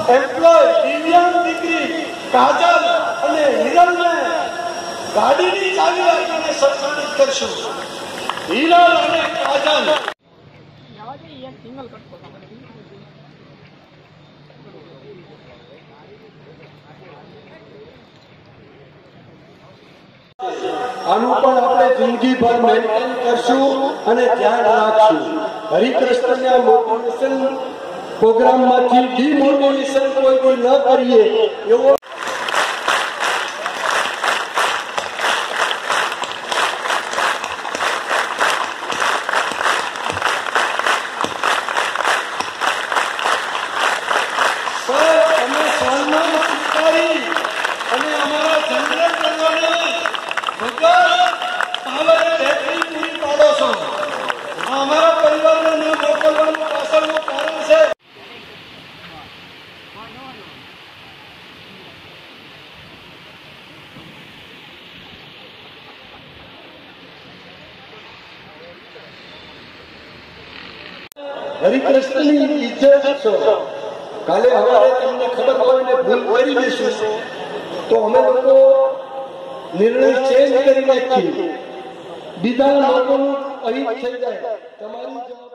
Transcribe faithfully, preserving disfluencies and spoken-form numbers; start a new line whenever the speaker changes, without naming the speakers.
Employ દિવ્યાંગ દીકરી કાજલ અને હિરલને ગાડીની ચાવી આપીને સન્માનિત કરશું. હિરલ અને કાજલ આનું પણ આપણે જિંદગીભર મેન્ટેન કરશું અને ધ્યાન રાખશું. હરિકૃષ્ણના મોટિવેશન પ્રોગ્રામમાંથી ડિમોટિવેશન કોઈ કોઈ ન કરીએ એવો અમે સન્માન સ્વીકારી અને અમારા જનરલ કરવાને વગર પાવરે બેટરી પૂરી પાડો છો. આ અમારા પરિવારને ન મોકલવાનું પાછળનું કારણ છે. હરિકૃષ્ણની ઇજ્જત છો. કાલે હવારે તમને ખબર હોય ને ભૂલ કરી દઈશું તો અમે લોકો નિર્ણય ચેન્જ કરી નાખીએ. બીજા લોકોનું અહિત થઈ જાય. તમારી